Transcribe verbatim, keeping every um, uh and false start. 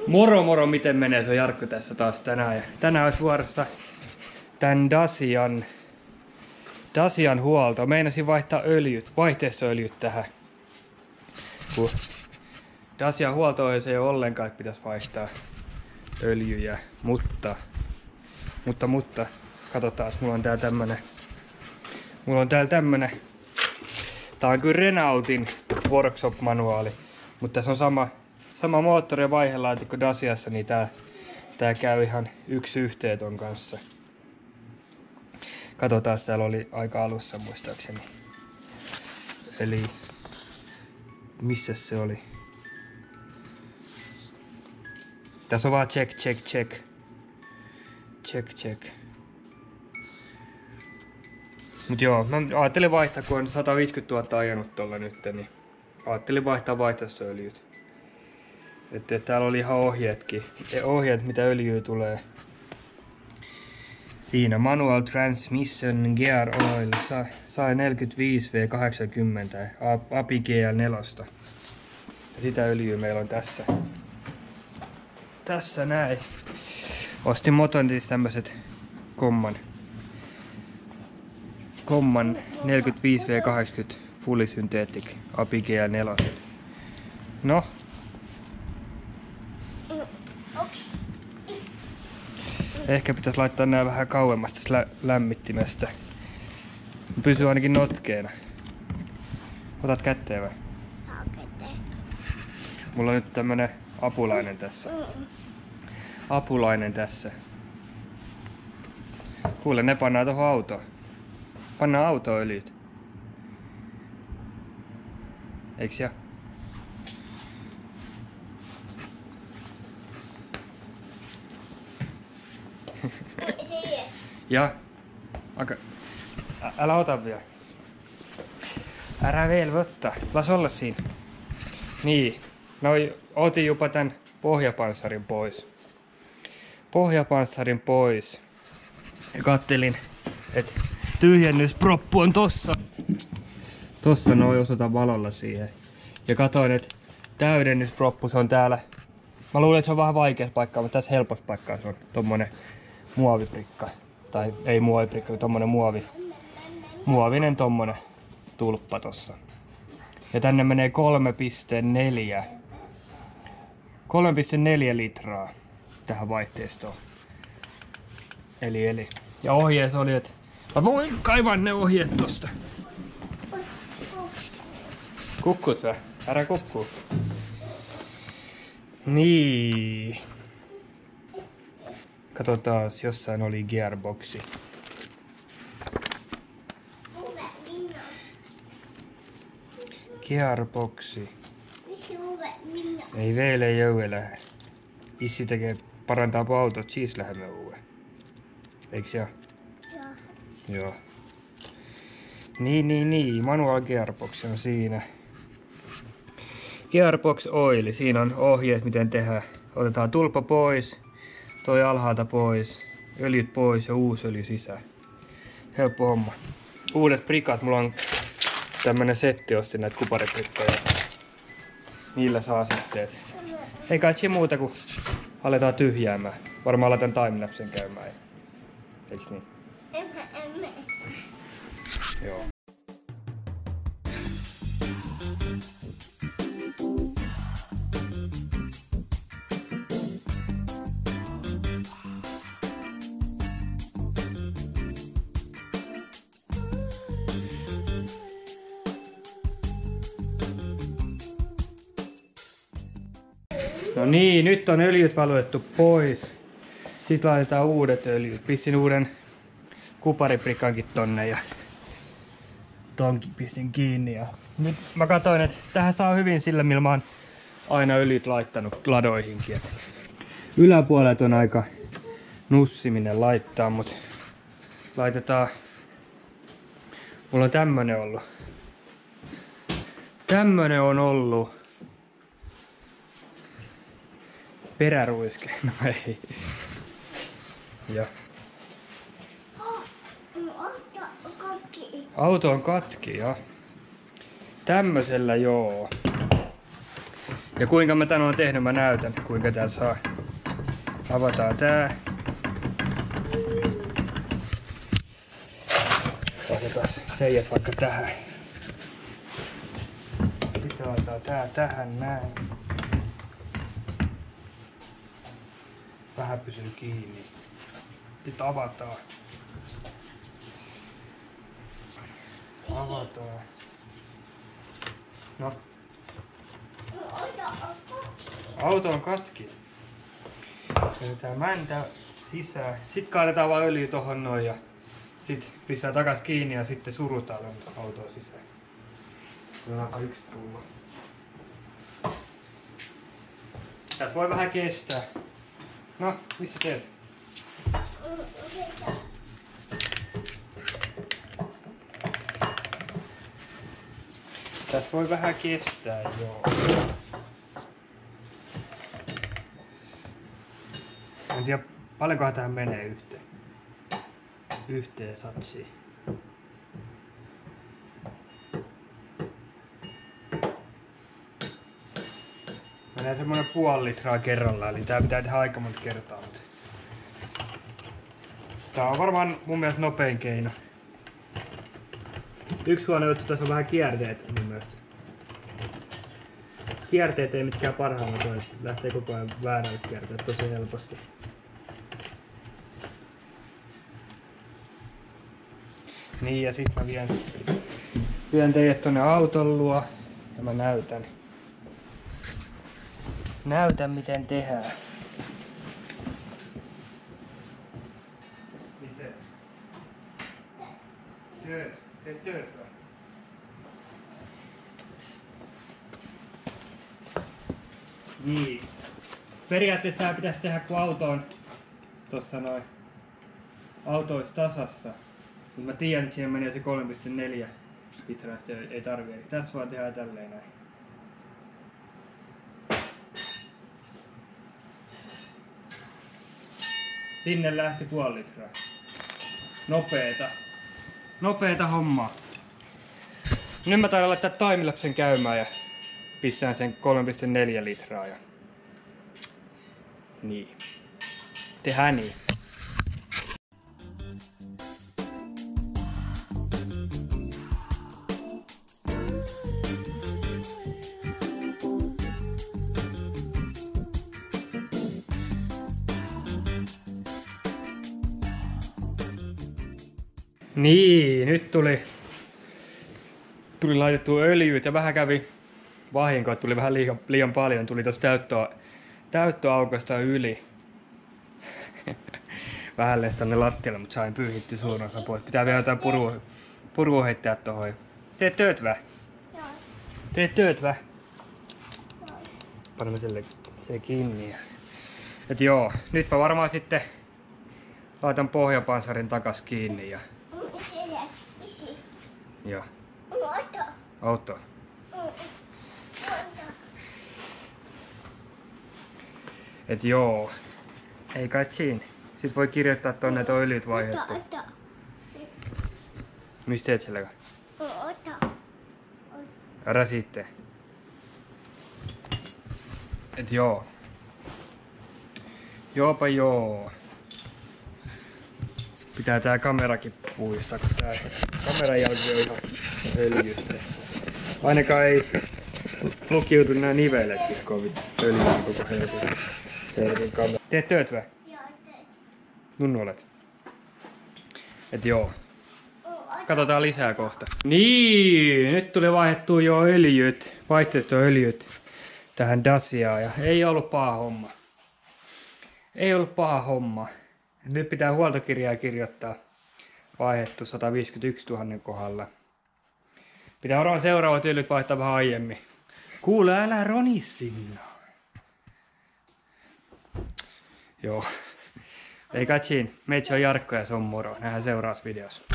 Moro moro, miten menee? Se on Jarkko tässä taas tänään. Ja tänään olisi vuorossa tän Dacian, Dacian huolto. Meinasin vaihtaa öljyt, vaihteistööljyt tähän. Kun Dacian huolto-ohjeessa ei ole ollenkaan, että pitäisi vaihtaa öljyjä. Mutta, mutta, mutta, katsotaan, mulla on täällä tämmönen, mulla on täällä tämmönen, tää on kyllä Renaultin workshop-manuaali, mutta tässä on sama, sama moottori ja vaihelaatikko Daciassa, niin tää, tää käy ihan yksi yhteen ton kanssa. Katsotaan, täällä oli aika alussa muistaakseni. Eli missä se oli? Tässä on vaan check, check, check. Check, check. Mut joo, mä ajattelin vaihtaa, kun on sata viisikymmentätuhatta ajanut tuolla nyt, niin ajattelin vaihtaa vaihtoehtoöljyt. Että täällä oli ihan ohjeetkin. Ohjeet, mitä öljyä tulee. Siinä manual transmission gear oil sai neljäkymmentäviisi V kahdeksankymmentä A P I G L neljä. Ja sitä öljyä meillä on tässä. Tässä näin. Ostin Motondista tämmöset Komman. Komman neljäkymmentäviisi V kahdeksankymmentä Fully Synthetic A P I G L neljä. No. Ehkä pitäisi laittaa nää vähän kauemmas tästä lä lämmittimestä. Pysyy ainakin notkeena. Otat kätteen vai? Mulla on nyt tämmönen apulainen tässä. Apulainen tässä. Kuule, ne pannaan tohon autoon. Pannaan autoöljyt. Eiks ja? Ja? Aka. Älä ota vielä. Älä vielä ottaa. Las olla siinä. Niin. Noi, otin jopa tän pohjapanssarin pois. Pohjapanssarin pois. Ja kattelin, että tyhjennysproppu on tossa. Tossa noin osoitan valolla siihen. Ja katoin, että täydennysproppu se on täällä. Mä luulen, että se on vähän vaikea paikkaa, mutta tässä helpossa paikkaa se on tommonen muoviprikka. Tai ei muoviprikka, mutta tommonen muovi. Muovinen tommonen tulppa tossa. Ja tänne menee kolme pilkku neljä. kolme pilkku neljä litraa tähän vaihteistoon. Eli eli. Ja ohjeessa oli, että mä voin kaivaa ne ohjeet tosta. Kukkut vä? Älä kukkuu. Niin. Katsotaan, jossain oli gearboxi. Gearboxi. Ei vielä ei ole. Issi tekee, parantaa autot, siis lähdemme uue. Eiks ja? Joo. Joo. Niin, niin, niin. Manual gearbox on siinä. Gearbox oil. Siinä on ohjeet, miten tehdään. Otetaan tulppa pois. Toi alhaalta pois. Öljyt pois ja uusi öljy sisään. Helppo homma. Uudet prikat. Mulla on tämmönen setti, ostin näitä kupariprikkoja. Niillä saa sitten. Ei kai se muuta kuin aletaan tyhjäämään. Varmaan laitan timelapsen käymään. Eiks niin? Emme, emme. Joo. No niin, nyt on öljyt valutettu pois. Sitten laitetaan uudet öljyt. Pistin uuden kupariprikankin tonne ja tonkin pistin kiinni. Ja nyt mä katsoin, että tähän saa hyvin sillä, millä mä oon aina öljyt laittanut ladoihinkin. Yläpuolet on aika nussiminen laittaa, mutta laitetaan. Mulla on tämmönen ollut. Tämmönen on ollut. Peräruiske. No ei. Ja. Auto on katki, ja. Tämmösellä joo. Ja kuinka mä tän oon tehnyt, mä näytän, kuinka tää saa. Avataan tää. Laitetaan teijät vaikka tähän. Sitten laitetaan tää tähän näin. Vähän pysyy kiinni. Sitten avataan. Avataan. No. Auto on katki. Jätetään mäntä sisään. Sitten kaadetaan vaan öljy tohon noin ja sitten pistää takas kiinni ja sitten surutaan autoa sisään. Otetaan yksi pullo. Tätä voi vähän kestää. No, missä teet? Tässä voi vähän kestää, joo. En tiedä, paljonkohan tähän menee yhteen. Yhteen satsiin. Menee semmonen puoli litraa kerrallaan, eli tää pitää tehdä aika monta kertaa. Mutta tää on varmaan mun mielestä nopein keino. Yksi huono juttu, tässä on vähän kierteet mun mielestä. Kierteet ei mitkään parhaimmat ole, lähtee koko ajan väärälle kierteet tosi helposti. Niin ja sit mä vien, vien teidät tonne auton luo ja mä näytän. Näytän miten tehdään. Missä? Työt. Teet työt vai? Niin. Periaatteessa tää pitäisi tehdä kun auto on tossa noin. Auto olisi tasassa. Mutta mä tiedän, että siihen menee se kolme pilkku neljä litraa, ei, ei tarvii. Eli tässä vaan tehdään tälleen näin. Sinne lähti puoli litraa. Nopeeta. Nopeeta hommaa. Nyt mä taidan laittaa timelapsen käymään ja pissään sen kolme pilkku neljä litraa. Ja... Niin. Tehdään niin. Niin, nyt tuli, tuli laitettu öljyt ja vähän kävi vahinko, että tuli vähän liian, liian paljon. Tuli tossa täyttöä, täyttöaukosta yli. Vähän lensi tonne lattialle, mutta sain pyyhitty suurin osa pois. Pitää vielä jotain purua, purua heittää tohon. Teet tööt vä? Joo. Teet tööt vä? Joo. Panemme sille se kiinni. Et joo, nyt mä varmaan sitten laitan pohjapansarin takas kiinni ja... Joo. Auto. Auto. Et joo. Ei kai siinä. Sit voi kirjoittaa tonne, että on öljyt vaihdettu. Mistä teet sillä? Älä sitten. Et joo. Joopa joo. Pitää tää kamerakin puistaa, kun tää kameran jalki on ihan öljyssä. Ainakaan ei lukiudu nää niveletkin kovin öljyyn koko helvetin kamera. Teet tööt vä? Joo, teet. Nunnu olet. Et joo. Katsotaan lisää kohta. Niin, nyt tuli vaihdettua jo öljyt, vaihteistoöljyt tähän Daciaan ja ei ollut paha homma. Ei ollut paha homma. Nyt pitää huoltokirjaa kirjoittaa vaihdettu sata viisikymmentäyksituhatta kohdalla. Pitää varmaan seuraavat öljyt vaihtaa vähän aiemmin. Kuule, älä roni sinne. Joo. Ei kai siinä. Meitsi on Jarkko ja se on moro. Nähdään seuraavassa videossa.